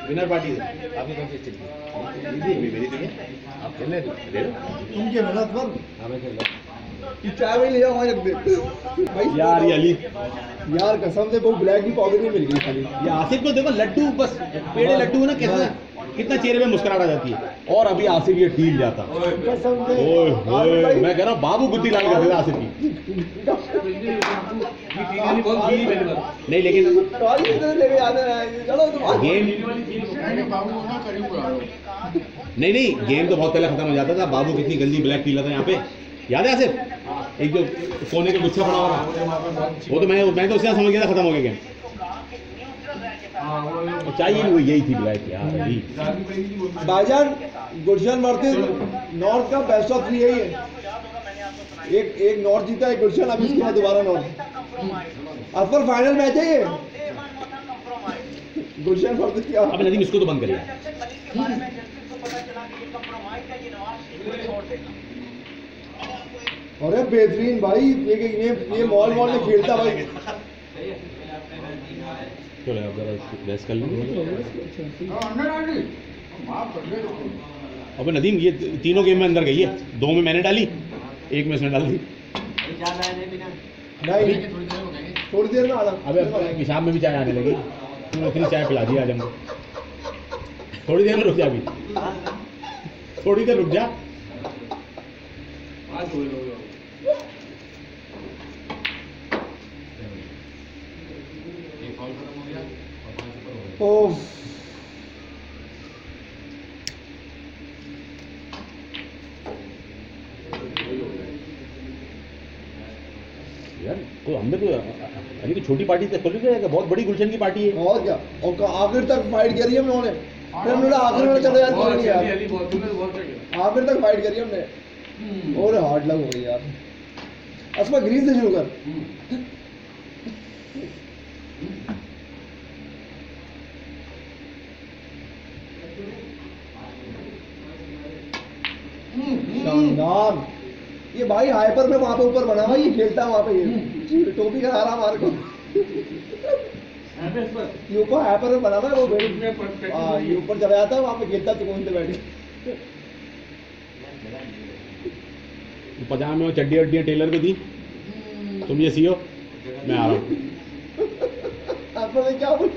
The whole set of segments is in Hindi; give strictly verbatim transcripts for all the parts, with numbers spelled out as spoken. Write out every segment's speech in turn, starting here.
विनर पार्टी है आपकी कौन सी स्टिक मेरी मेरी थी आप खेल ले ले लो तुम क्या मेहनत पर हां मैं खेल रहा कि चाय में ले जाओ वहां रख दे भाई यार ये अली यार कसम से वो ब्लैक की पॉकेट में मिल गई खाली। ये आसिफ को देखो लड्डू बस पेड़े लड्डू है ना कैसे कितना चेहरे पे मुस्कुराहट आ जाती है और अभी आसिफ ये टील जाता कसम से ओए ओए मैं कह रहा हूं बाबू गुत्ती लाल कर देता आसिफ की नहीं लेकिन लेके आने चलो तुम गेम नहीं नहीं गेम तो बहुत पहले खत्म हो जाता था। बाबू कितनी गंदी ब्लैक पीला था यहाँ पे याद है आसिफ एक जो सोने का गुच्छा पड़ा हुआ वो तो मैं मैं तो उससे समझ गया था खत्म हो गया गेम चाहिए वो यही थी ब्लैक यार अभी भाईजान गुलशन मारते नॉर्थ का बेस्ट ऑफ थ्री यही है। एक एक नॉर्थ जीता है गुलशन अब इसके बाद दोबारा नॉर्थ अपर फाइनल मैच है ये गुलशन मारते क्या अब नदीम इसको तो बंद करिए अरे बेहतरीन भाई ये ये ये मॉल मॉल में खेलता भाई चलो अब जरा रेस कर लीजिए अबे नदीम ये तीनों गेम में अंदर गई है दो में मैंने डाली एक में उसने डाल दी नहीं थोड़ी देर में आना अबे पेशाब में भी चाय आने लगी तूने इतनी चाय पिला दी आज हमको थोड़ी देर में रुक जा अभी थोड़ी देर रुक जा ओह यार तो हमने तो अभी तो छोटी पार्टी तक खोली जाएगा बहुत बड़ी गुलशन की पार्टी है और क्या और आखिर तक फाइट करी हमने उन्होंने फिर हमने आखिर में चलो यार कोई नहीं यार आखिर तक फाइट करी हमने और हार्ड लग हो गई यार असमा ग्रीन से शुरू कर शानदार ये भाई हाइपर में वहां पे ऊपर बना हुआ ये खेलता है वहां पे ये टोपी का रहा हमारे को ये ऊपर हाइपर में बना हुआ है वो बैठ हां ये ऊपर चला जाता है वहां पे खेलता सुकून से बैठ पजामे और चड्डी वड्डियाँ टेलर को दी तुम ये सियो मैं आ रहा हूँ आपको क्या बोल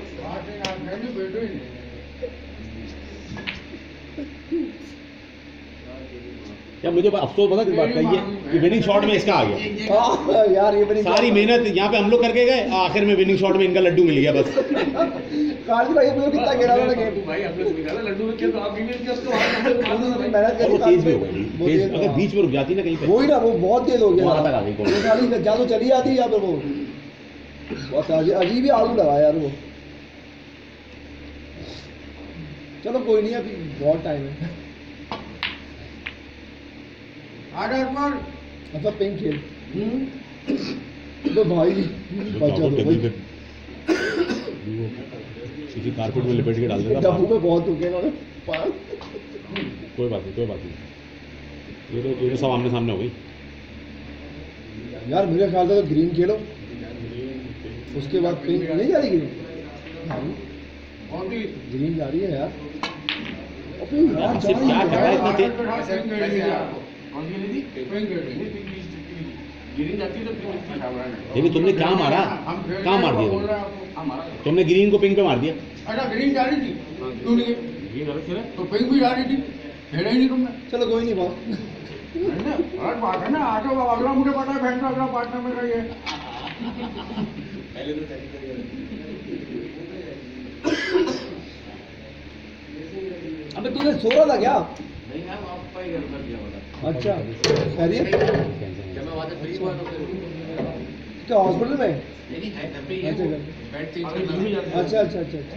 यार मुझे अफसोस पता किस बात का ये कि विनिंग शॉट में इसका आ गया आ, यार ये बड़ी सारी मेहनत यहाँ पे हम लोग करके गए आखिर में विनिंग शॉट में इनका लड्डू मिल गया बस कार्तिक भाई ये कितना गिरा हुआ गेम भाई हमने निकाला लड्डू में क्या तो आप भी किया उसको मेहनत कर तेज भी हो गई तेज अगर बीच में रुक जाती ना कहीं पे वही ना वो बहुत तेज हो गया तक आ गई वो खाली जा तो चली जाती या फिर वो बहुत अजीब ही आलू लगा यार वो चलो कोई नहीं अभी बहुत टाइम है आर्डर पर अच्छा पिंक खेल तो भाई बचा दो भाई किसी कारपेट में लिपेट के डाल देगा डब्बू में बहुत हो गया उन्होंने कोई बात नहीं कोई बात नहीं ये तो ये तो सब आमने सामने हो गई यार मेरे ख्याल से तो ग्रीन खेलो उसके बाद पिंक नहीं जा रही ग्रीन ग्रीन जा रही है यार अबे यार क्या कर रहा है इतना तेज लेकिन तुमने क्या मारा क्या मार दिया तुमने तुमने ग्रीन को पिंक पे मार दिया अच्छा ग्रीन जा रही थी क्यों नहीं तो पिंक भी जा रही थी खेला ही नहीं तुमने चलो कोई नहीं बात अलग बात है ना आगे अगला मुझे पता है बहन का अगला पार्टनर में रही है अबे तूने सो रहा था क्या नहीं यार आपका ही घर कर दिया बता अच्छा खैरियत जब मैं वहां से फ्री हुआ तो फिर क्या हॉस्पिटल में नहीं है घर पे ही है अच्छा बेड चेंज करना अच्छा अच्छा अच्छा अच्छा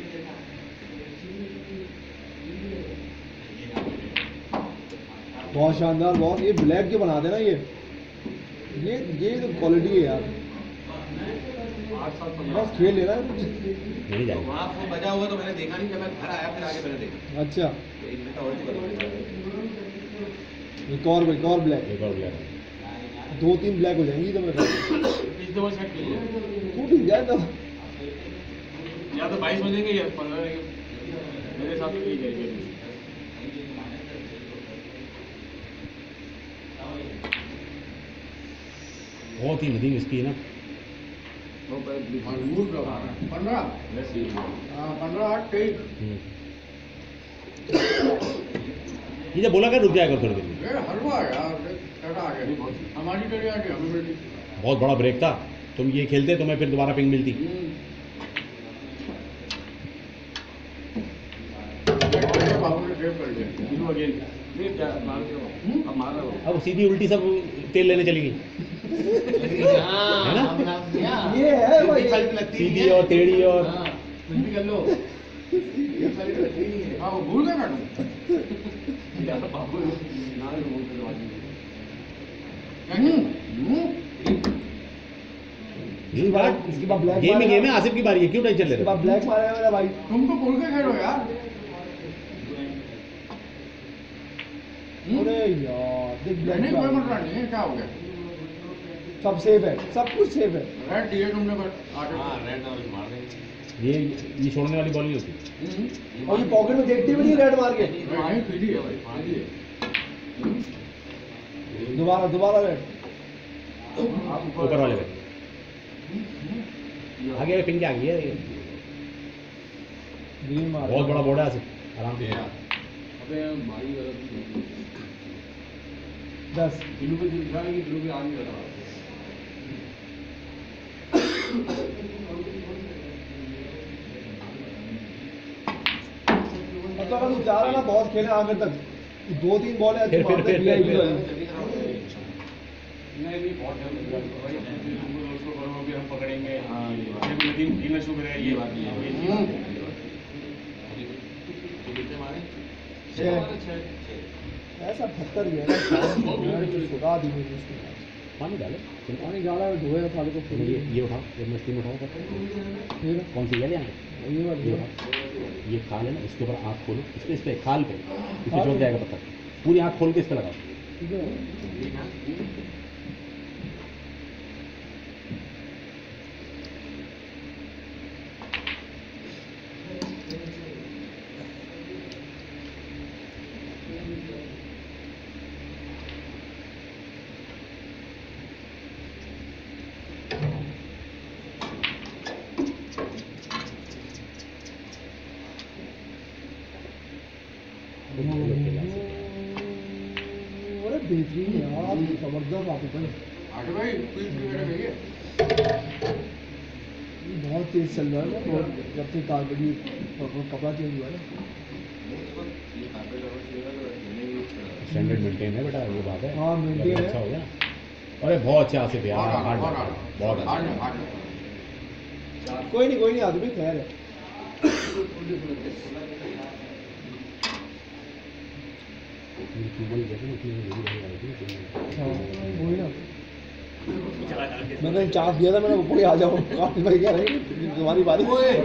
बहुत शानदार बहुत ये ब्लैक जो बना देना ये ये ये तो क्वालिटी है यार बस खेल लेना नहीं जाएगा वहाँ फोन बजा हुआ तो मैंने देखा नहीं जब मैं घर आया फिर आगे मैंने देखा अच्छा तो इनमें तो और एक और एक और ब्लैक एक और ब्लैक दो तीन ब्लैक हो जाएंगी तो मेरे इस दफा सेट कर लिया टूट जाए तो या तो बाईस बजेंगे या पंद्रह मेरे साथ भी यही है। बहुत ही नदीम इसकी है ना। वो मजबूर व्यवहार है। पंद्रह हाँ पंद्रह आठ तेईस। ये जब बोला कर रुक जाएगा थोड़ी देर। ये हलवा यार कैसा आ गया हमारी टेढ़ी आ गई हमें मिली। बहुत बड़ा ब्रेक था, तुम ये खेलते तो मैं फिर दोबारा पिंग मिलती। बाबू ने सेव कर लिया। अब सीधी उल्टी सब तेल लेने चली गई है ना। ये है भाई सीधी और टेढ़ी और कुछ भी कर लो। हाँ वो भूल गए मैडम। बाबू इसके बाद इसके बाद ब्लैक गेम ही गेम है। आसिफ की बारी है, क्यों टेंशन ले इसके रहे बाद ब्लैक मारेगा मेरा भाई। तुम तो खोल के खेलो यार। अरे यार देख ब्लैक नहीं कोई मसला नहीं है। क्या हो गया? सब सेफ है, सब कुछ सेफ है। रेड दिए तुमने पर आगे। हाँ रेड और मार देंगे। ये ये छोड़ने वाली बॉल नहीं होती। और ये पॉकेट में देखती भी नहीं रेड मार के। नहीं सीधी है भाई सीधी है। दोबारा दोबारा रेड। ऊपर वाले पे आगे पिंग आ गई है। ग्रीन मार बहुत बड़ा बोर्ड है आसिफ, आराम से। अबे मारी वाला दस दिलू पे दिखा कि दिलू पे आ नहीं रहा। मतलब अगर तू चाह रहा ना बहुत खेले आखिर तक, दो तीन बॉल है फिर फिर फिर फिर फिर नहीं नहीं बहुत भाई उसको करो अभी हम पकड़ेंगे। हाँ ये बात है। नदीम गिनना शुरू करेगा ये बात नहीं है। कितने मारे? छह ऐसा पत्थर गया ना सुखा दी मुझे उसके बाद। पानी डाले। पानी डाला धोया साले को फिर ये ये उठाओ, ये मस्ती में उठाओ। फिर कौन सी ये ले आए? ये वाली ये उठाओ। ये खाल है ना, इसके ऊपर आँख खोलो, इस पे इस पे खाल पे इस पे चौंक जाएगा पत्थर। पूरी आँख खोल के इस पे लगाओ। ठीक है। अरे बेहतरीन यार, जबरदस्त आते थे। आगे भाई क्विक क्रिकेट है ये। बहुत तेज चल रहा है ना, बहुत जब से टारगेट कपड़ा चेंज हुआ है ना। स्टैंडर्ड मेंटेन है बेटा, ये बात है। हाँ, maintain मतलब है। अच्छा हो गया। अरे बहुत अच्छा आसिफ यार, हार्ड बहुत अच्छा। कोई नहीं कोई नहीं आदमी खैर है। हाँ, वही ना मैंने चांस दिया था, मैंने ऊपर ही आ जाओ। काफी भाई कह रहे हैं तुम्हारी बारी।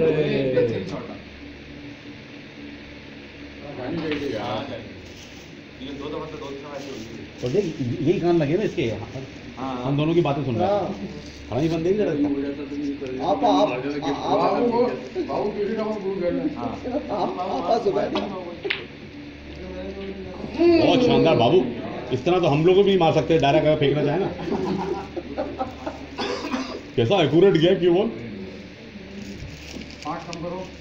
दो दफा तो दो दफा ऐसे हुई थी। और देख यही कान लगे ना इसके, हम दोनों की बातें सुन रहे हैं। हमारी बंदे जरा आप आप बाबू बाबू किसी का भूल गए। आप आप सुबह बहुत शानदार बाबू, इस तरह तो हम लोग को भी नहीं मार सकते डायरेक्ट अगर फेंकना चाहे ना। कैसा एक्यूरेट गया कि वो पाँच कम करो।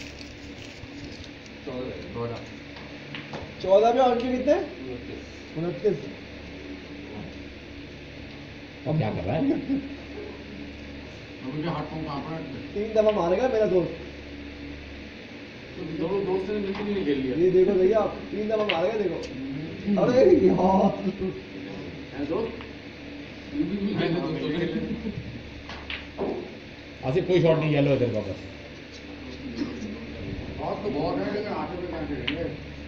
चौदह में और कितने उनतीस। अब क्या कर रहा है? मुझे हाथ पाँव कहाँ पर? तीन दफा मारेगा मेरा दोस्त। दोनों दोस्त ने मिलकर नहीं खेल लिया। ये देखो भैया, तीन दफा मारेगा देखो। अरे यार आसिफ कोई शॉट नहीं, येलो है तेरे पास। बहुत तो बहुत है लेकिन आगे पे क्या करेंगे?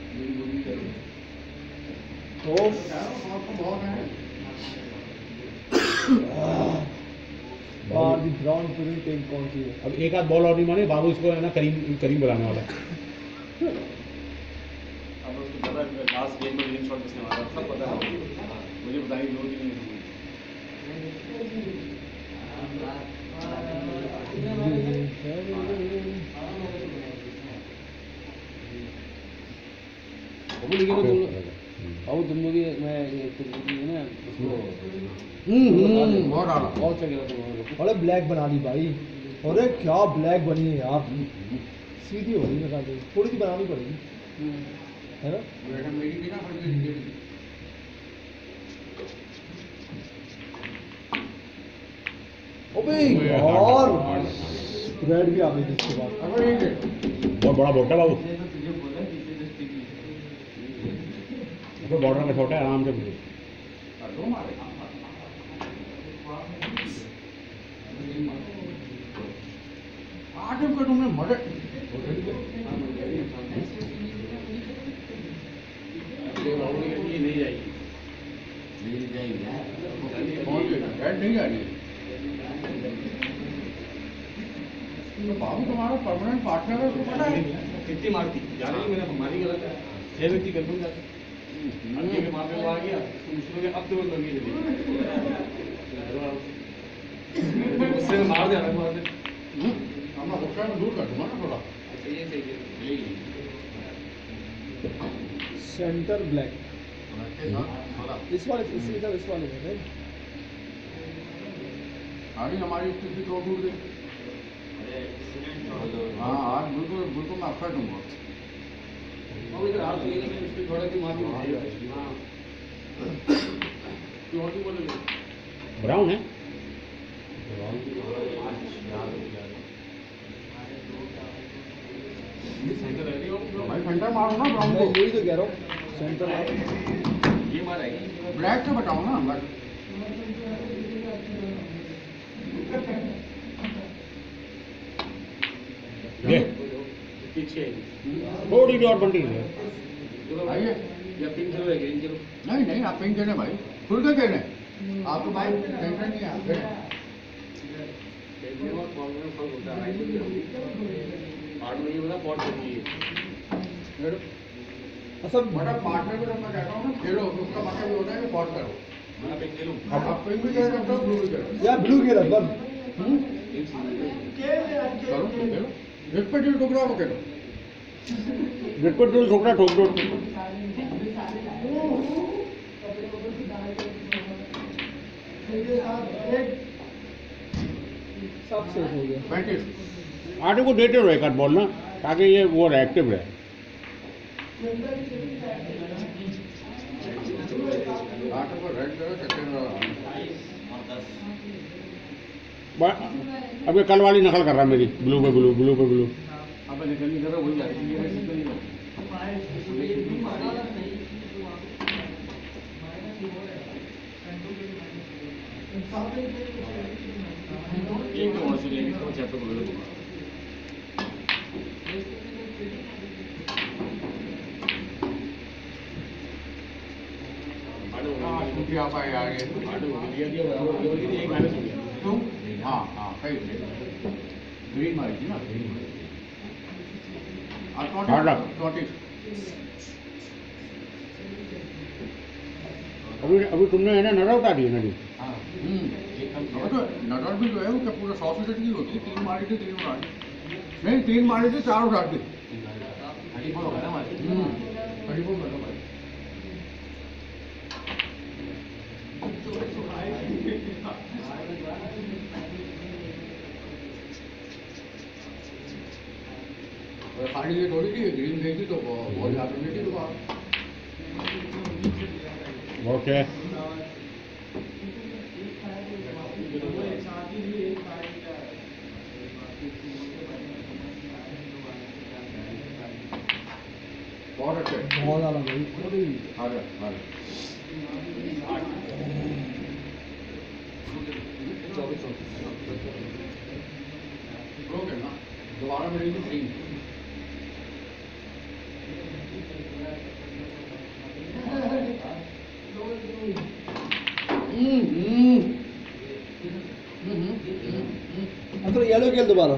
तो बहुत तो बहुत है। बार दी ग्राउंड पूरी टीम कौन सी है? अब एक आध बॉल और नहीं माने, बाबू इसको है ना करीम करीम बुलाने वाला है। अब उसको पता है लास्ट गेम में विनिंग शॉट किसने मारा, सब पता है मुझे। बताइए दो दिन वो लेकिन वो तुम अब तुम लोग मैं ये तुम लोग ये ना उसको हम्म बहुत डाला बहुत अच्छा खेला तुम लोगों अरे ब्लैक बना दी भाई, अरे क्या ब्लैक बनी है यार, सीधी हो रही है, थोड़ी सी बनानी पड़ेगी है ना। बेटा मेरी भी ना फट अबे यार रेड भी आ गई थी इसके बाद। अब ये बहुत बड़ा बोट है बाबू, बॉर्डर में छोटा है, आराम से बुझे। दो मारे आठ का तुमने मदद ये नहीं जाएगी, नहीं जाएगी कौन ऐड नहीं आ रही है। तो बाबू तुम्हारा परमानेंट पार्टनर है, उसको पता है कितनी मारती जा रही है, मैंने मारी गलत है, छह व्यक्ति कर दूंगा के वहाँ पे वो आ गया तो मुश्किल में अब तो लगी उससे मार दे रहा मार दे हमारा गुस्सा में दूर कर दूंगा ना थोड़ा। सही सही सेंटर ब्लैक इस वाले इस इधर इस वाले में अरे हमारी स्थिति तो टूट गई। हाँ आज बिल्कुल बिल्कुल मैं अपसेट हूँ। अब इधर हाथ ये नहीं उसके थोड़ा की माफी मांगी हां तू और भी बोले ब्राउन है सेंटर है नहीं भाई सेंटर मारो ना ब्राउन मैं को। यही तो कह रहा हूँ सेंटर मारो। ये मारा है ब्लैक से बताओ ना बस। ये पीछे थोड़ी सी और बंटी है। आइए या पिंक करो या ग्रीन करो नहीं नहीं आप पिंक देने भाई खुल के देने आपको भाई टेंशन नहीं है आप देने। देखने में कौन में फल होता है पार्ट में ये वाला पॉट चाहिए फिर अच्छा बड़ा पार्टनर को जब मैं कहता हूँ ना खेलो तो उसका मतलब ये होता है कि पॉट करो। मैं पिंक खेलूं अब आप पिंक भी खेल सकते हो ब्लू भी खेलो। यार ब्लू खेला बस करो खेलो एक पे दिल टुकड़ा वो खेलो। रिपट डोल छोकरा ठोक दो। सब सेट हो गया। पैंतीस आटे को देते रहो एक आध बॉल ना, ताकि ये वो एक्टिव रहे। आठ को रेड करो सेकंड अब ये कल वाली नकल कर रहा है मेरी, ब्लू पे ब्लू ब्लू पे ब्लू। अब निकल नहीं कर रहा वही जा रही है निकल नहीं एक तो वैसे लेके तो चैप्टर को ले लो हाँ छुट्टी आप आए यार ये आठ हो गया दिया बराबर हो गया एक माइनस हो गया तुम हाँ हाँ सही ग्रीन मारी थी ना ग्रीन हाँ, रख। ट्वेंटी अभी अभी तुमने है ना नरा उतार दिया नदी। हाँ हम्म तो नजर भी जो है वो क्या पूरा सौ फीसद की होती है। तीन मारी थी तीन उड़ा दी नहीं तीन मारी थी चार उड़ा दी। थर्टी फोर होगा ना हमारे थर्टी फोर कर दो भाई। खाली ये थोड़ी थी ग्रीन गई थी तो बहुत ज़्यादा नहीं थी दुकान। ओके बहुत अच्छे बहुत ज़्यादा भाई थोड़ी आ गया आ गया चौबीस ओके ना दोबारा मिलेगी तीन। अच्छा येलो खेल दोबारा।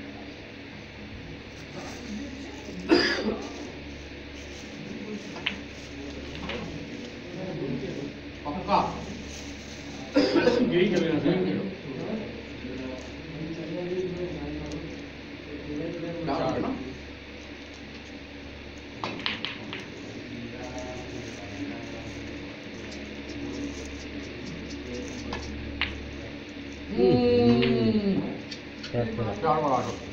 पक्का ग्रीन कर लेना ग्रीन खेलो चार है ना चार बढ़ा दो।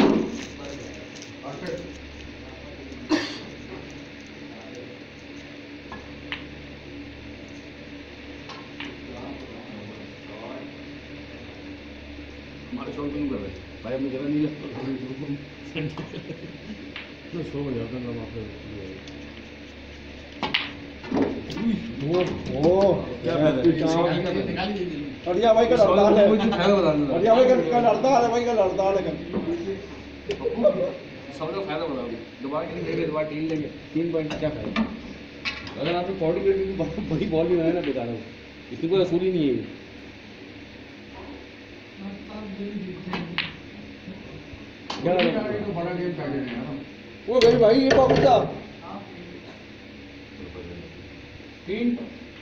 हमारे शॉट क्यों कर रहे भाई? अपनी जगह नहीं है। ना सो गया था ना वहाँ पे। ओ ओ क्या अरिया भाई का हड़ताल है। फायदा बता दो। अरिया भाई का हड़ताल है, भाई का हड़ताल है। सबका फायदा बता दो। दोबारा टीम लेंगे, दोबारा टीम लेंगे, तीन पॉइंट क्या फायदा? अगर आपने कोऑर्डिनेटर की बड़ी बॉल भी बनाए ना बेकार है, इतनी कोई असूल ही नहीं है। क्या बड़ा गेम कर रहे हैं वो गई भाई ये बाबू का तीन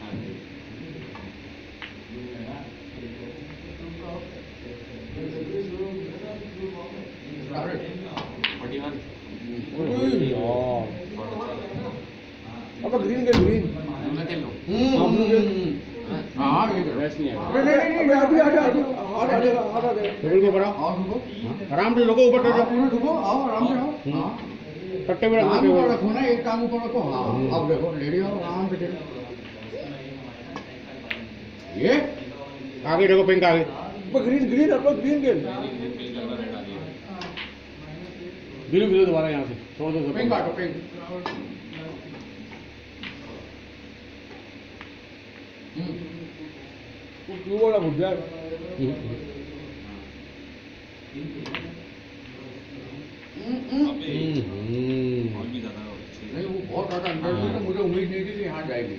अब ग्रीन के ग्रीन हम लोग हाँ ये रेस्ट नहीं है। नहीं नहीं नहीं अभी आ जा आ जाएगा आ जाएगा टेबल को बढ़ाओ, और रुको, आराम से रुको, ऊपर हाँ, रखो, पूरा रुको, आओ आराम से आओ। हाँ कट्टे में टांग रखो ऊपर टेबल। रखो ना, एक टांग ऊपर रखो। हाँ अब देखो लेडी आओ आराम से खेलो। ये आगे देखो, पिंक आगे। ग्रीन ग्रीन अब ग्रीन के गिरो गिरो दोबारा यहाँ से, छोड़ दो पिंक काटो पिंक। क्यों बोला भूल जाए नहीं वो बहुत ज्यादा अंदर थी तो मुझे उम्मीद नहीं थी कि यहाँ जाएगी।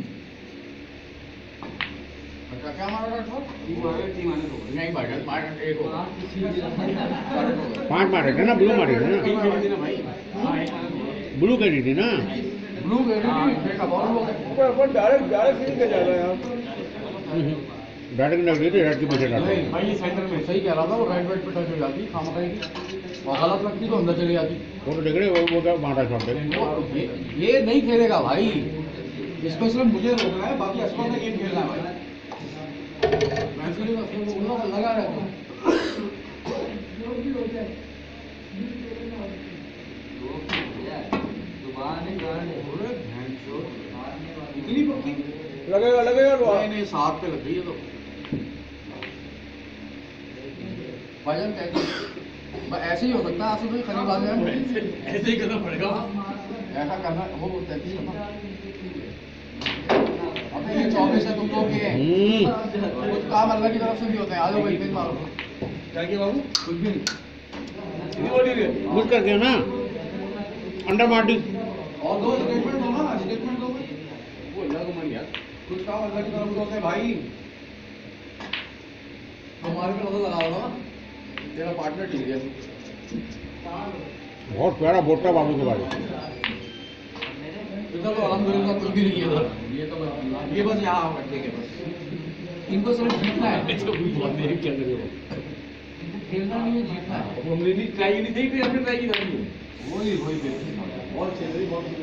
अच्छा क्या मारा था? नहीं भाई पाँच एक होगा। पांच मारे थे ना, ब्लू मारे थे ना, ब्लू करी थी ना। ब्लू गई का बॉल हो गया। ऊपर ऊपर डायरेक्ट डायरेक्ट सीन के जा रहा है यार। डायरेक्ट लग रही थी, रेड की पीछे डाल नहीं भाई ये सेंटर में सही कह रहा था, वो राइट वाइट पे टच हो जाती खामा खाएगी और गलत लगती तो अंदर चली जाती। वो तो देख रहे, वो वो क्या बांटा शॉट दे। वो ये, ये नहीं खेलेगा भाई, इसको सिर्फ मुझे रोकना है, बाकी असफल ने गेम खेलना है भाई। मैं इसलिए असफल को बोल रहा हूं, लगा रहता हूं। इतनी पक्की लगेगा लगेगा तो नहीं नहीं सात पे लग गई है तो भाईजान कहते हैं ऐसे ही हो सकता है। आंसू भाई खरीब आ जाए ऐसे ही करना पड़ेगा, ऐसा करना वो तैतीस करना। अब ये चौबीस है तुम लोग के, कुछ काम अल्लाह की तरफ से भी होते हैं। आ जाओ भाई फिर मारो क्या किया बाबू? कुछ भी नहीं मुझ कर दिया ना, अंडर मार्टी। और दो स्टेटमेंट दो ना, स्टेटमेंट दो वो अल्लाह को मान यार, कुछ काम अल्लाह की तरफ से होते हैं भाई। हमारे पे नजर लगा होगा ना, तेरा पार्टनर ठीक है। बहुत प्यारा बोटा बाबू के बारे। इधर तो अल्हम्दुलिल्लाह कुछ भी नहीं किया था। ये तो बस ये बस यहाँ बैठने के बस इनको सिर्फ जीतना है। जो भी बहुत देर क्या करे वो खेलना नहीं है, जीतना है। हमने नहीं ट्राई नहीं थी, हमने ट्राई की नहीं। वही वही बहुत चल बहुत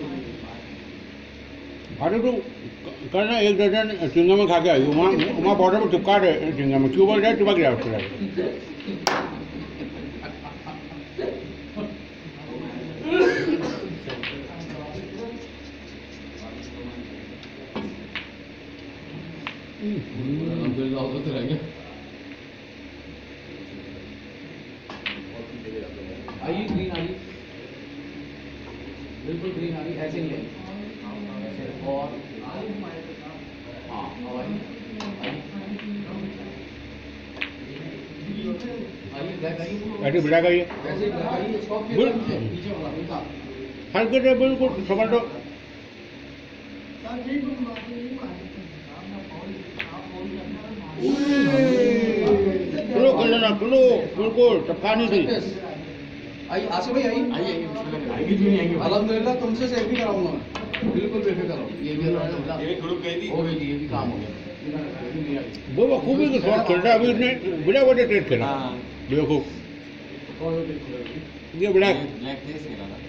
अरे तो कल ना एक दर्जन चिंगा में खा के आई, वहाँ वहाँ बॉर्डर पर चिपका रहे चिंगा में, क्यों बोल रहे चिपक गया उसके लिए। अल्हम्दुलिल्लाह होते रह गया। आइए ग्रीन आ रही, बिल्कुल ग्रीन आ रही, ऐसे नहीं आई ऐसे और हाँ अब आई आइए ब्लैक आई ऐसे बिड़ा करिए, ऐसे ही ब्लैक आई स्टॉप के पीछे पीछे वाला उनका हल्के से बिल्कुल समझ लो। चलो कर लेना, चलो बिल्कुल टपकानी थी। आई आसिफ भाई आई आई आएगी क्यों नहीं आएगी? अल्हम्दुलिल्लाह तुमसे सेल्फी कराऊंगा मैं, बिल्कुल बेफिक्र रहो। ये भी ये ग्रुप गई थी, हो गई थी, ये भी काम हो गया। वो बखूबी के शॉट खेल रहा है अभी, इसने बिना वजह ट्रेड खेला। देखो ये बिड़ा ब्लैक टेस्ट खेला था।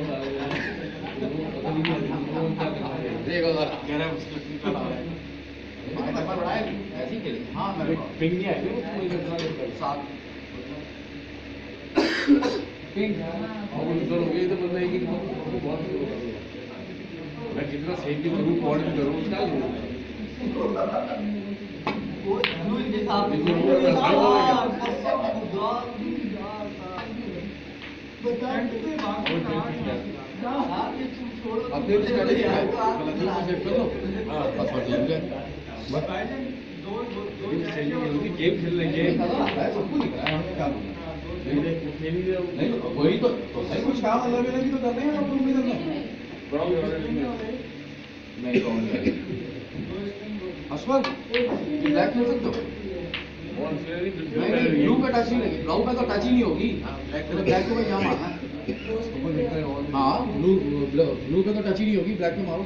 देखो जरा कह रहा है उसको निकाल आ रहा है। पिंग नहीं आई सात पिंग और उधर हो गई तो बंदा एक ही बहुत मैं जितना सेफ भी करूँ पॉड भी करूँ उसका अपने स्ट्रेटजी है सेव कर लो हाँ पासवर्ड ले लिया गेम खेल लेंगे सबको दिख रहा है क्या नहीं वही तो सही कुछ काम अलग अलग भी तो करने हैं आप उम्मीद करना नहीं कौन अश्वर ब्लैक खेल सकते हो ब्लू का टच नहीं लगे ब्राउन का तो टच ही नहीं होगी ब्लैक को क्या मारना हाँ ब्लू ब्लू का तो टच ही नहीं होगी ब्लैक में मारो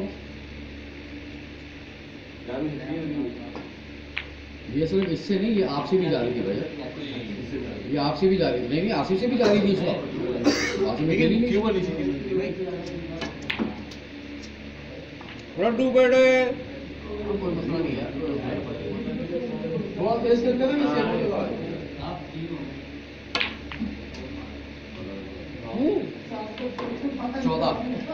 ये सिर्फ इससे नहीं ये आपसे भी जा रही थी भाई ये आपसे भी जा रही थी नहीं नहीं आसिफ से भी जा रही थी इस वक्त आसिफ में खेली नहीं रड्डू बेटे कोई मसला नहीं है बहुत तेज करके ना इसे चौदह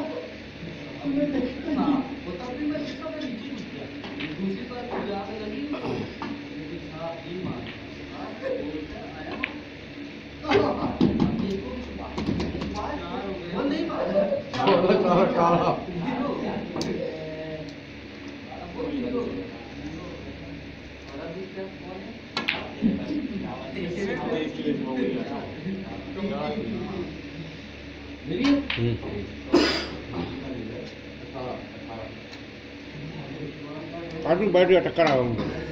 कार्टून बैठ गया टक्कर आ रहा हूँ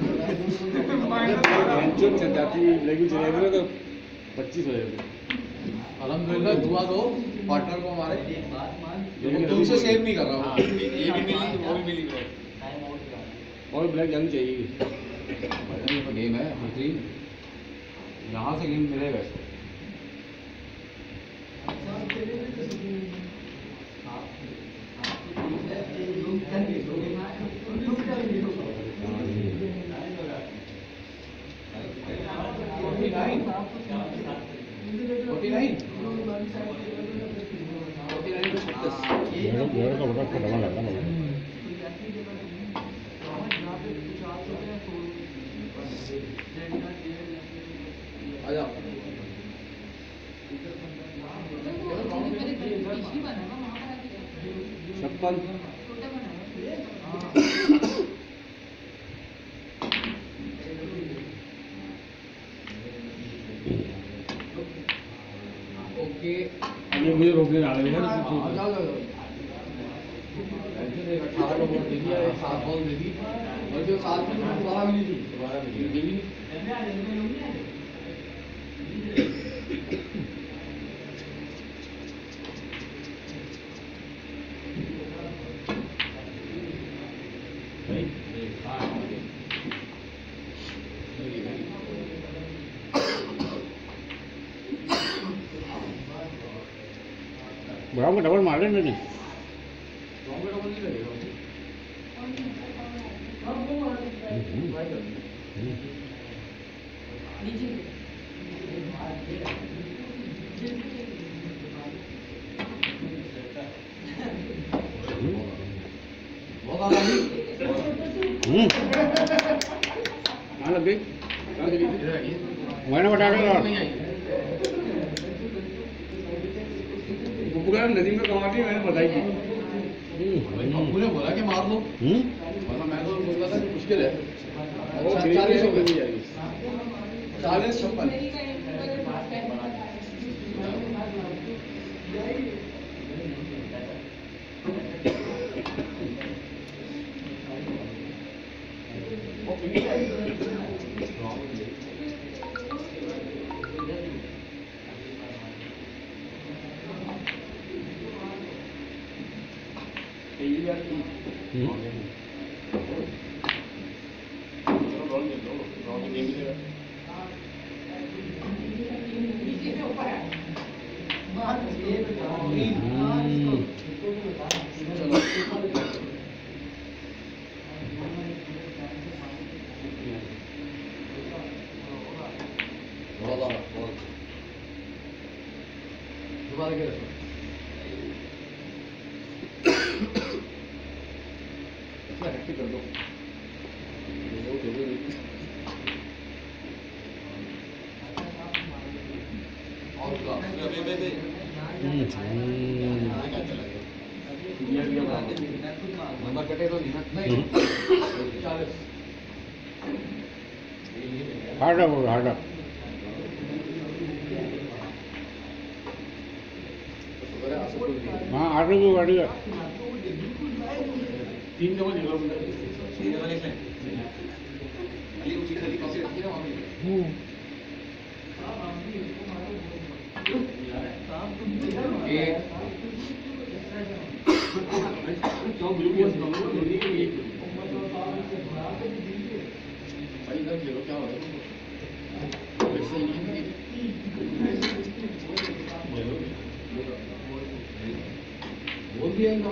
पच्चीस हो जाएगा अलहमदुलिल्लाह दुआ दो पार्टनर को हमारे तुमसे सेव नहीं कर रहा हूँ ये भी मिली वो भी मिली और ब्लैक जानी चाहिए गेम है बेहतरीन यहाँ से गेम मिलेगा इसको मेरे को बड़ा डबल लगता है आजा छप्पन ओके ये मुझे रोकने आ रहे हैं अठारह का बॉल दे दिया सात बॉल दे दी और जो सात में दोबारा मिली थी दोबारा मिली ब्राउन का डबल मार रहे हैं नहीं कहाँ लग गई कहाँ चली गई मैंने बता दिया नदीम का कमाटी मैंने बताई थी पप्पू ने बोला कि मार लो वरना मैं तो बोलता था कि मुश्किल है वो चालीस हो गई जाएगी चालीस छप्पन दोबारा क्या हैट्रिक कर दो नंबर कटे तो नहीं चालीस हार्ड अप होगा हार्ड अप हाँ हार्ड अप होगा बढ़िया तीन जमा निकलो एक क्यों ब्लू भी है भाई इधर खेलो क्या हो रहा है वैसे ही बोल दिया इनका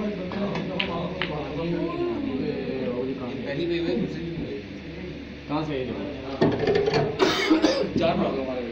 पहली पे हुए दूसरी भी हुए कहाँ से है चार भाग हमारे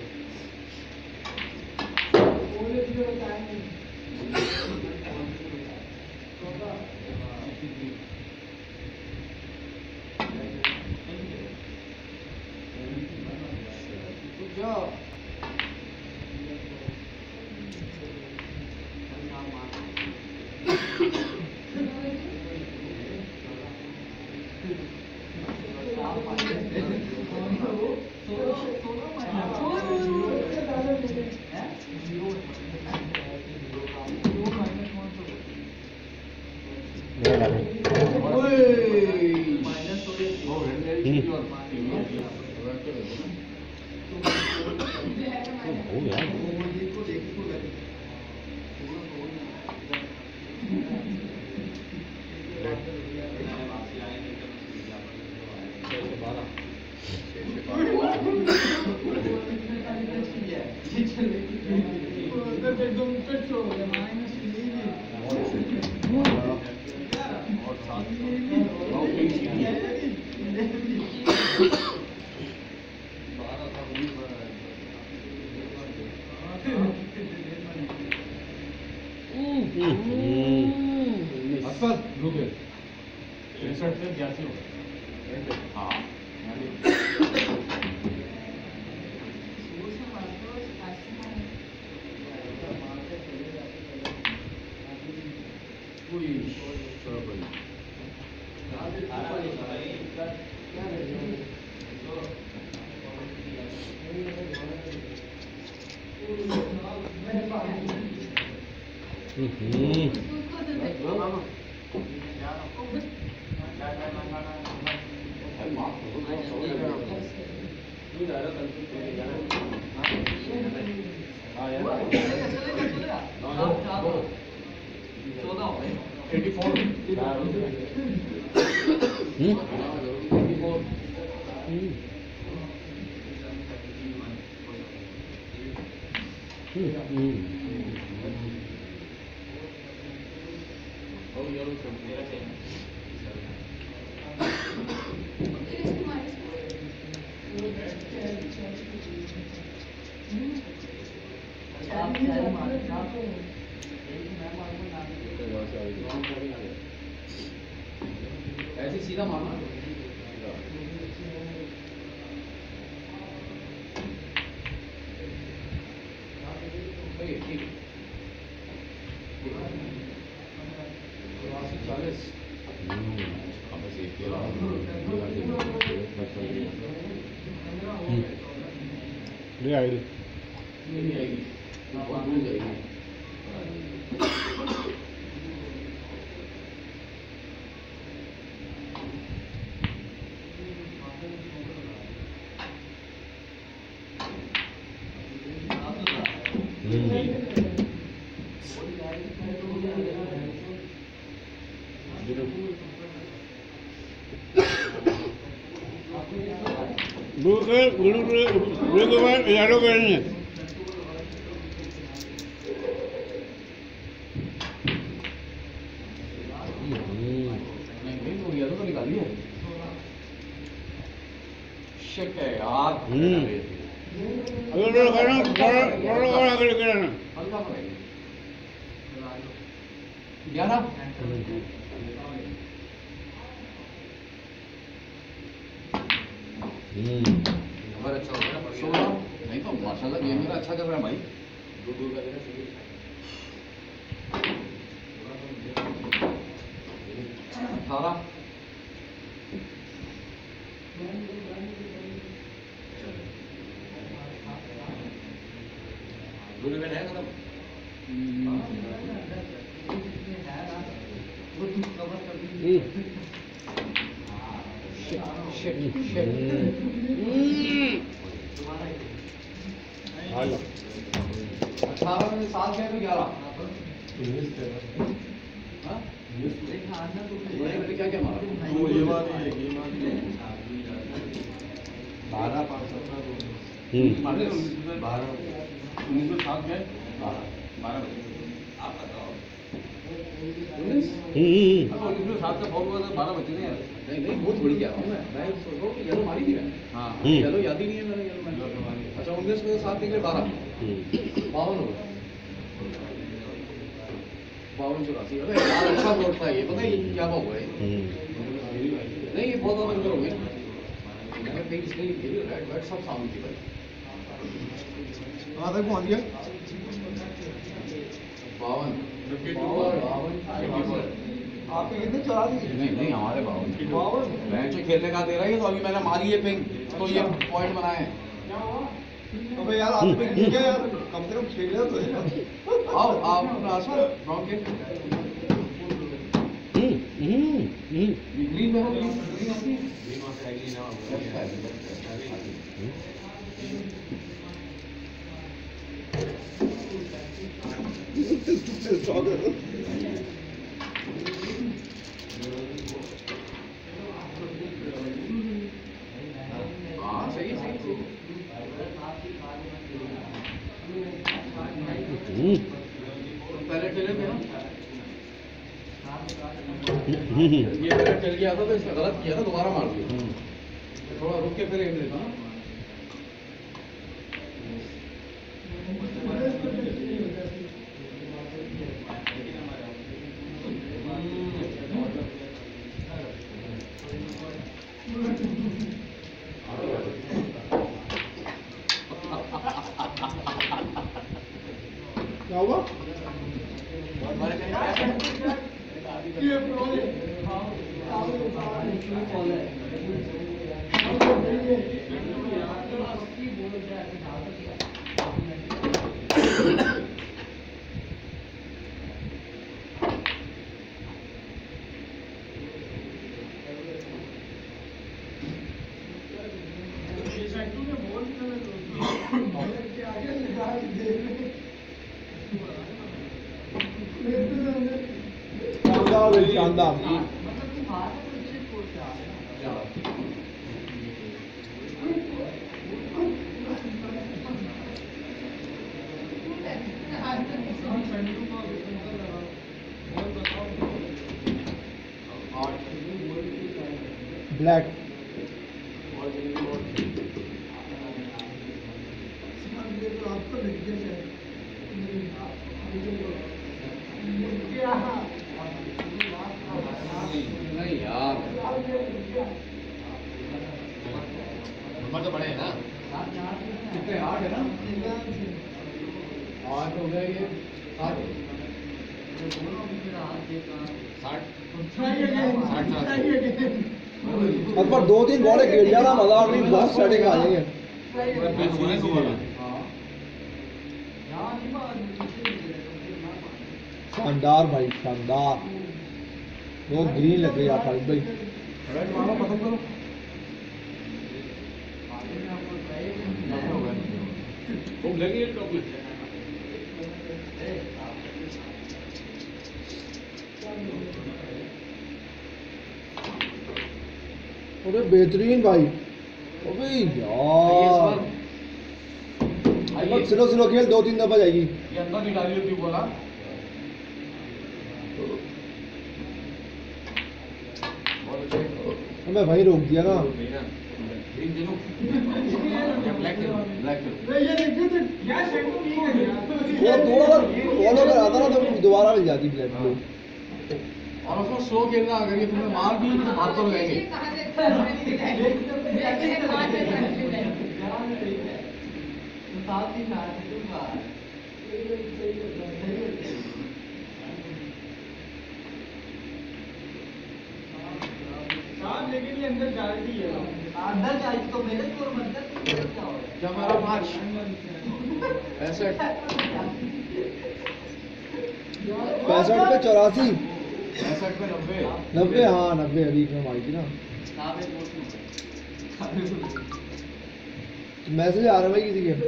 ऐसे सीधा मारना ठीक चालीस ले आएगी नहीं आएगी बहुत दूर जाएगी Bukan, belum belum belum kan, ya lo kan. नहीं तो ये तो निकाली है शिट है यार अगर तो करना बड़ा बड़ा बड़ा कर करना हल्का पड़ेगा ग्यारह हम्म नंबर अच्छा हो गया सोलह नहीं तो माशाल्लाह गेम मेरा अच्छा कर रहा है भाई दो दो का देना अठारह टूर्नामेंट है खत्म अठारह में सात गए तो ग्यारह क्या क्या मारा बारह पाँच सत्रह हम्म बारह उन्नीस सौ सात गए बारह बारह आप बताओ उन्नीस हम्म उन्नीस सौ सात का फॉल हुआ था बारह बच्चे नहीं यार नहीं नहीं बहुत बड़ी क्या मैं मैं सोच रहा हूँ कि येलो मारी थी मैं हाँ हम्म। येलो याद ही नहीं है मेरा येलो मैंने अच्छा उन्नीस में सात निकले बारह बावन हो गए बावन चौरासी अरे यार अच्छा बोर्ड था ये पता है ये क्या हुआ है नहीं ये बहुत ज्यादा अंदर हो गई मैंने कहीं इसलिए खेली रेड बैट सब सामने थी भाई कहाँ तक पहुँच गया बावन बावन आपके कितने चला दिए नहीं नहीं हमारे बावन बावन मैं जो खेलने का दे रहा है तो अभी मैंने मारी है पिंग तो ये पॉइंट बनाए अबे यार आप पे ठीक है यार कम से कम खेल तो है आओ आप अपना आसपास ब्राउन के हम्म हम्म हम्म ग्रीन में हो ग्रीन ग्रीन आती है हाँ सही सही सही हम्म पहले चले थे ना हम्म ये पहले चल गया था तो इसने गलत किया था दोबारा मार दिया थोड़ा रुक के फिर एम लेता क्या हुआ शानदार भाई शानदार ब्लैक नहीं यार नंबर तो बड़े हैं ना कितने आठ है ना आठ हो गए ये सात हो गए साठ साठ अकबर दो तीन बॉलें गिर जाना मजा नहीं बहुत सेटिंग आ जाएंगे शानदार भाई शानदार बहुत ग्रीन लग रही है आप भाई खत्म करो खूब लगी है टॉप में अरे बेहतरीन भाई अबे यार अकबर स्लो स्लो खेल दो तीन दफा जाएगी ये अंदर नहीं डाली होती बोला मैं वहीं रोक दिया ना ग्रीन दे लो या ब्लैक दे लो ब्लैक दे लो वो थोड़ा सा फॉलो कर आता ना तो दोबारा मिल जाती ब्लैक ब्लू। और उसको स्लो खेलना, अगर ये तुम्हें मार भी तो हाथ तो लगाएंगे। लेकिन ये अंदर जाती है, अंदर जाती तो मेरे स्कोर मतलब क्या हो क्या हमारा पाँच पैंसठ पैंसठ पे चौरासी पैंसठ पे नब्बे नब्बे हाँ नब्बे अभी में आई थी ना। मैसेज आ रहा है भाई किसी के।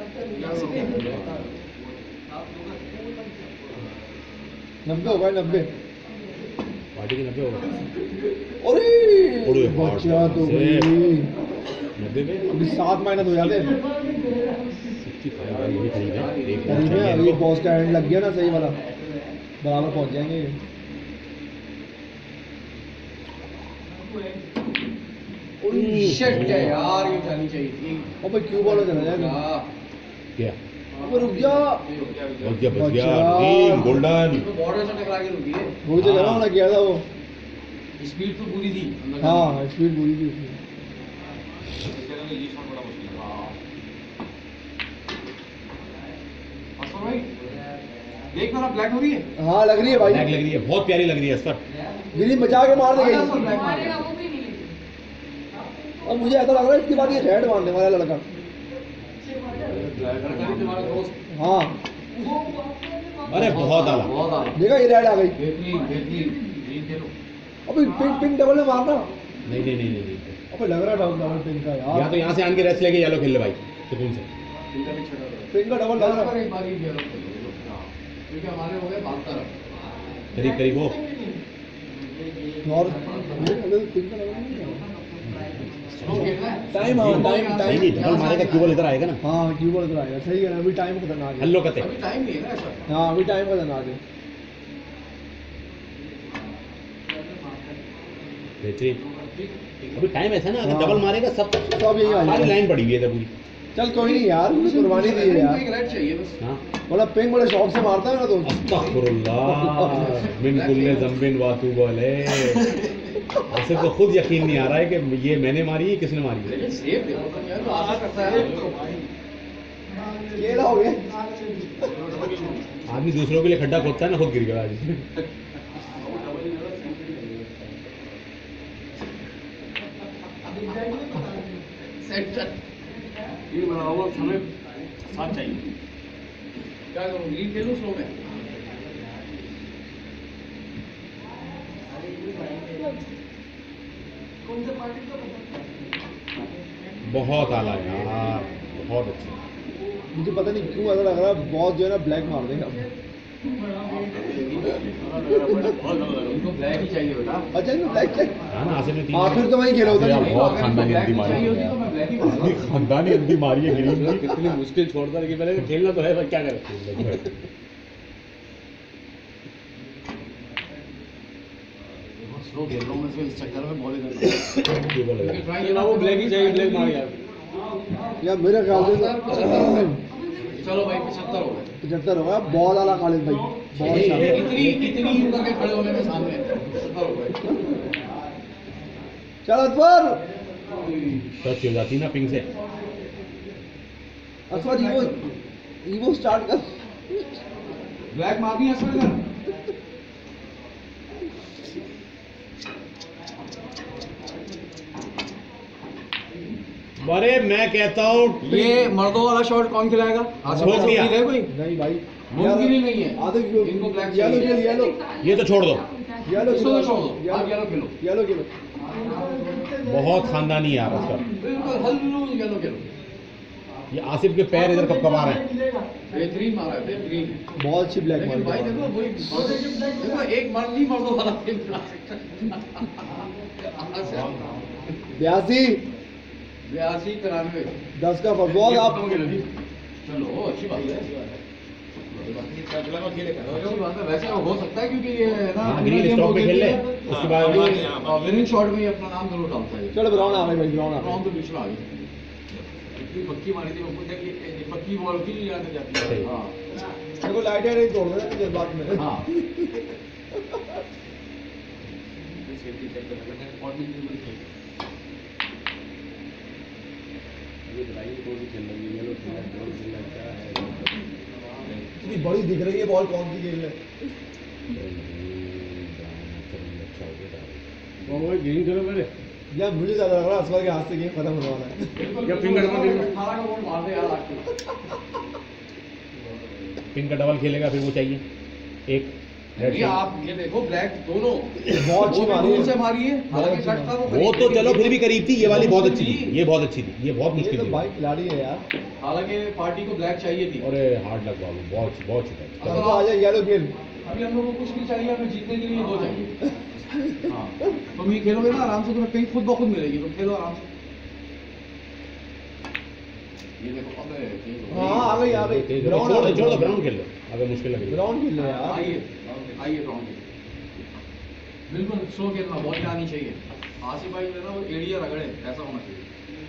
नब्बे हो गए नब्बे पार्टी के नब्बे होगा। अरे अरे बच्चा तो भाई नब्बे में अभी सात माइनस हो जाते सिक्सटी फाइव ये भी करीब है। एक करीब है। अभी बॉस का एंड लग गया ना सही वाला, बराबर पहुंच जाएंगे ये। शिट है यार, ये जानी चाहिए थी। और भाई क्यों बॉल चला जाएगा क्या अब रुक जा। बच गया बच गया टीम गोल्डन। तो बॉर्डर से टकरा के रुकी है। वही तो करा होना किया था वो। स्पीड तो पूरी थी। हाँ स्पीड पूरी थी उसमें। असर भाई देख ना ब्लैक हो रही है। हाँ लग रही है भाई, ब्लैक लग रही है, बहुत प्यारी लग रही है सर। गिरी बचा के मार देगा। मारेगा वो भी नहीं। और मुझे ऐसा लग रहा है इसके बाद ये रेड मारने वाला लड़का। तुम्हारा दोस्त। हाँ अरे बहुत आला बहुत आला। देखा ये रेड आ गई। बेहतरीन बेहतरीन ग्रीन दे लो। अबे पिंक पिंक डबल में मारना। नहीं नहीं नहीं नहीं अबे लग रहा था डबल पिंक का यार। या तो यहाँ से आन के रेस्ट लेके येलो खेल ले भाई सुकून से। इनका भी छड़ा रहा पिंक का डबल लग रहा है। है। एक बार ही येलो खेल लो। हां क्योंकि हमारे हो गए बात तरफ। करीब करीब वो और पिंक का लग रहा है। स्लो खेलना है। टाइम हाँ टाइम नहीं टाइम। नहीं डबल मारेगा क्यू बॉल इधर आएगा ना। हाँ क्यों बोल रहा है सही है ना। अभी टाइम खतरनाक है। हल्लो कते अभी टाइम नहीं है ना ऐसा। हाँ अभी टाइम खतरनाक है। बेहतरीन। अभी टाइम ऐसा ना, अगर हाँ। डबल मारेगा सब सब यही आ सारी जाएगा। लाइन पड़ी हुई है इधर पूरी। चल कोई नहीं यार, मुझे कुर्बानी दी है यार। एक रेड चाहिए बस। हाँ मतलब पिंक बड़े शौक से मारता है ना दोस्त। अस्तगफुरुल्लाह मिन कुल्ले ज़ंबिन वातूब अलैह। आसिफ को खुद यकीन नहीं आ रहा है कि ये मैंने मारी है किसने मारी है। लेकिन सेफ देखो तो यार तो आशा करता है। केला हो गया। आदमी दूसरों के लिए खड्डा खोदता है ना, खुद गिर गया आज। सेंटर ये बनाओ हमें साथ चाहिए। क्या करूं ग्रीन खेलूं स्लो में। बहुत आला यार, बहुत अच्छा। मुझे पता नहीं क्यों ऐसा लग रहा है बॉस जो है ना ब्लैक मार देगा। उनको ब्लैक ही चाहिए बेटा। अच्छा नहीं ब्लैक चेक। हाँ ना आसिफ ने तीन आखिर तो वही खेला होता यार, नहीं। बहुत खानदानी अंधी मारी चाहिए है होती तो मैं ब्लैक ही यार। मारता। खानदानी अंधी मारी है ग्रीन की। कितनी मुश्किल छोड़ता, लेकिन पहले खेलना तो है पर क्या करें। स्लो खेल रहा हूं मैं, इस चक्कर में बॉल इधर। क्यों बोल रहे हो? ट्राई करना वो ब्लैक ही चाहिए, ब्लैक मार यार। यार मेरे ख्याल से चलो भाई पचहत्तर हो गए। पचहत्तर होगा। बहुत आला खालिद भाई, बहुत ये- शानदार। इतनी इतनी यूं करके खड़े होने में सामने पचहत्तर हो गए। चल अकबर टच हो जाती ना पिंक से। अकबर ईवो ईवो स्टार्ट कर। ब्लैक मारनी है असल में। अरे मैं कहता हूँ ये मर्दों वाला शॉट कौन खिलाएगा? आसिफ छोड़ दिया। है कोई? नहीं भाई मुमकिन ही नहीं है। आधे क्यों इनको black येलो चाहिए। खेल येलो ये तो छोड़ दो। येलो इसको तो छोड़ दो, आप येलो खेलो। येलो खेलो। बहुत खानदानी यार उसका। बिल्कुल हल्लू येलो खेलो। ये आसिफ के पैर इधर कब कब आ रहे हैं। बेहतरीन मारा है, बेहतरीन। बहुत अच्छी ब्लैक लेकिन भाई देखो मारी। वही देखो एक मर्द नहीं मर्दों वाला खेल खिला सकता। बयासी बयासी तिरानवे दस का फुटबॉल आप। चलो अच्छी बात है, अच्छी बात है। अच्छी बात है, वैसे हो सकता है क्योंकि ये है ना हाँ, ग्रीन स्टॉक पे खेल ले, उसके बाद विनिंग शॉट में ही अपना नाम जरूर डालता है। चलो ब्राउन आ गई भाई, ब्राउन आ ब्राउन गई। तो बीच में आ गई, इतनी पक्की मारी थी वो, देखिए पक्की बॉल की याद आ जाती है। हाँ मेरे को लाइट नहीं तोड़ देना मुझे बाद में। हाँ इतनी बड़ी दिख रही है बॉल, कौन सी खेल है? ग्रीन कलर मेरे यार मुझे ज्यादा लग रहा है असफल के हाथ से गेम खत्म होने वाला है। या फिंगर डबल अठारह का बॉल मार दे यार आके। पिंक का डबल खेलेगा फिर वो चाहिए एक रेड ये आप ये देखो ब्लैक दोनों बहुत अच्छी वो भी मारी दूर है। से मारी है, हालांकि अच्छी कट था वो वो करीब तो थी, चलो फिर भी करीब थी, ये वाली बहुत अच्छी थी। थी, ये बहुत अच्छी थी, ये बहुत ये मुश्किल तो थी भाई खिलाड़ी है यार। हालांकि पार्टी को ब्लैक चाहिए थी। अरे हार्ड लग बाबू, बहुत बहुत शुक्र। अब तो आ जाए येलो खेल। अभी हम लोग को कुछ नहीं चाहिए, हमें जीतने के लिए दो चाहिए। हाँ तुम ये खेलोगे ना आराम से, तुम्हें पिंक खुद ब खुद मिलेगी, तुम खेलो आराम से। ये देखो अबे ये हाँ आ गई आ गई। छोड़ दो छोड़ दो, ब्राउन खेल लो अगर मुश्किल लगे। ब्राउन खेल ले यार। आइए आइए ब्राउन खेल, बिल्कुल स्लो खेलना, बॉल आनी चाहिए। आसिफ भाई ने ना वो एरिया रगड़े, ऐसा होना चाहिए।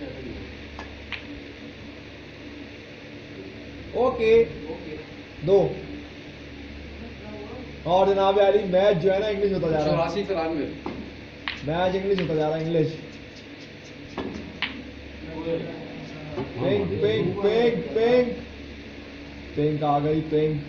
ओके दो। और जनाब यारी मैच जो है ना इंग्लिश होता जा रहा है। चौरासी तिरानवे मैच इंग्लिश होता जा रहा है, English. Pink pink pink pink pink आ गई, पिंक।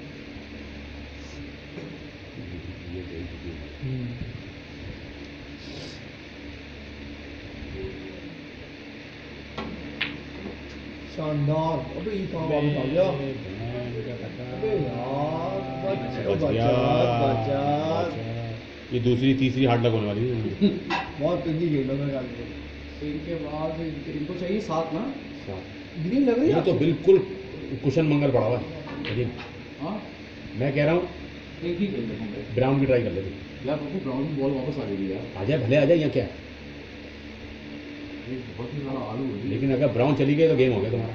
शानदार। अबे ये कहाँ वापस आ गया? अबे यार बच बच गया। बच। ये दूसरी तीसरी हार्ड लग होने वाली है। बहुत पिंकी खेल रहा है गाली। इनके बाद इनके- इनको चाहिए सात ना। ग्रीन लग रही ये है तो बिल्कुल कुशन मंगल पड़ा हुआ है, लेकिन हाँ मैं कह रहा हूँ एक ही खेल देखोगे ब्राउन की ट्राई कर लेते। यार, बाबू ब्राउन की बॉल वापस आ गई यार। आ जाए भले आ जाए या क्या, ये बहुत ही ज़्यादा आलू हो गई। लेकिन अगर ब्राउन चली गई तो गेम हो गया तुम्हारा।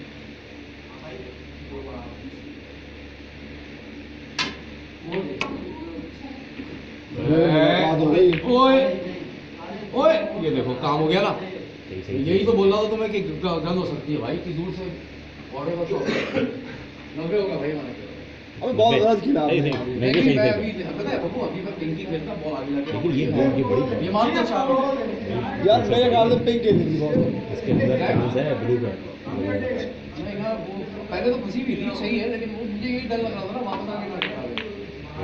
बर्बाद हो गई। ओए ओए ये देखो काम हो गया ना। सही सही यही तो बोल रहा था तुम्हें कि ग- गंद हो सकती है भाई, कि दूर से ऑर्डर का शॉट नब्बे होगा भाई हमारे। अबे बहुत गलत खिला सही आपने। सही नहीं नहीं नहीं, सही मैं सही अभी पता है बब्बू, अभी मैं पिंकी खेलता बॉल आगे लगे। बिल्कुल ये बॉल ये बड़ी ये मानते हैं चार यार मेरे ख्याल से पिंक खेलनी थी बॉल। इसके अंदर चांस है ब्लू का। नहीं ना, वो पहले तो खुशी भी थी, सही है, लेकिन वो मुझे यही डर लग रहा था ना वापस आके लग रहा है।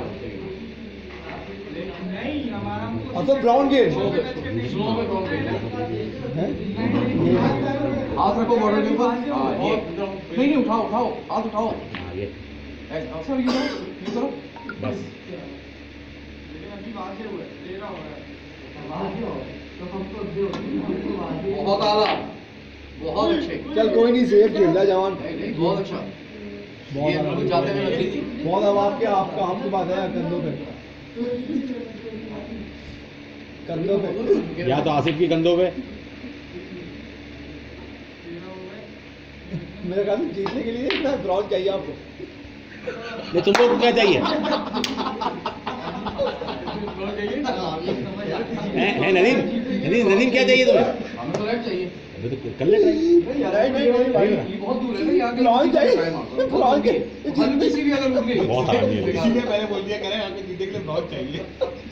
अब तो ब्राउन खेल स्लो पे स्लो पे ब्राउन खेल है। हाथ रखो बॉर्डर के ऊपर। हाँ ये नहीं नहीं उठाओ उठाओ हाथ उठाओ। हाँ ये ऐसा सर ये करो ये करो बस बहुत आला, बहुत अच्छे। चल कोई नहीं, सेफ खेल रहा जवान। नहीं नहीं बहुत अच्छा। बहुत ये आला। बिल्कुल जाते हुए लग रही थी। बहुत अब आपके आपका आपकी बात है कंधों पे, कंधों पे। या तो आसिफ की कंधों पे। मेरे ख्याल से जीतने के लिए इतना ब्राउन चाहिए आपको। नहीं तुमको क्या चाहिए है, है नदीम नदीम नदीम क्या चाहिए तुम्हें? हमें तो रेड चाहिए। अबे तो कर ले ट्राई। नहीं यार नहीं नहीं भाई, ये बहुत दूर है ना, ये आगे ब्राउन चाहिए। ब्राउन के हल्की सी भी अगर रुक गई बहुत आदमी है। इसीलिए मैंने बोल दिया करें आपके जीतने के लिए बहुत चाहिए।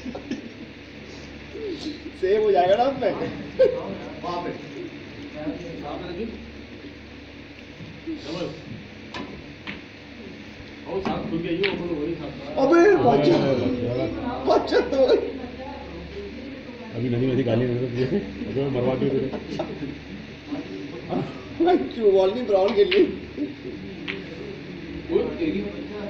सेव हो जाएगा ना उसमें। वहाँ पे और साथ खुल गई वो बोलो वही खाता। अबे बच्चा बच्चा तो अभी नदीम ऐसी गाली नहीं देती अबे मरवा दियो तेरे। क्यों बॉल नहीं ब्राउन के लिए। वो तेरी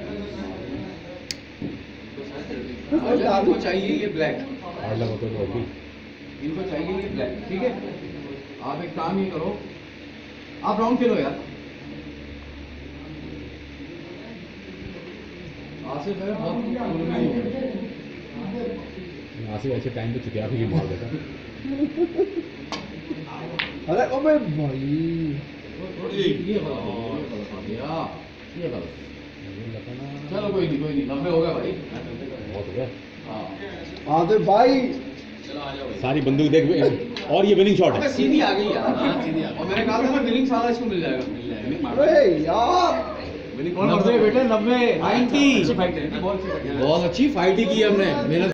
अच्छा, इनको चाहिए ये ब्लैक, हार्ड लगा तो अभी इनको चाहिए ये ब्लैक, ठीक है। आप एक काम ये करो, आप ब्राउन खेलो यार। आसिफ है बहुत उर्मी हो गए। आसिफ ऐसे टाइम पे चुकिया भी मार देता। अरे अबे भाई ये गलत हो गया, ये गलत आ गया, ये गलत। चलो कोई नहीं कोई नहीं नब्बे हो गया भाई बहुत हो गया। हाँ हाँ तो भाई चलो आ जाओ भाई सारी बंदूक देख और ये विनिंग शॉट अबे है। सीधी आ गई यार हाँ सीधी आ गई और मैंने कहा था ना विनिंग साला इसको मिल जाएगा मिल जाएगा अरे यार विनिंग कौन नब्बे बेटे नब्बे नाइन्टी अच्छी फाइट है बहुत अच्छी फाइट ही की हमने मेहनत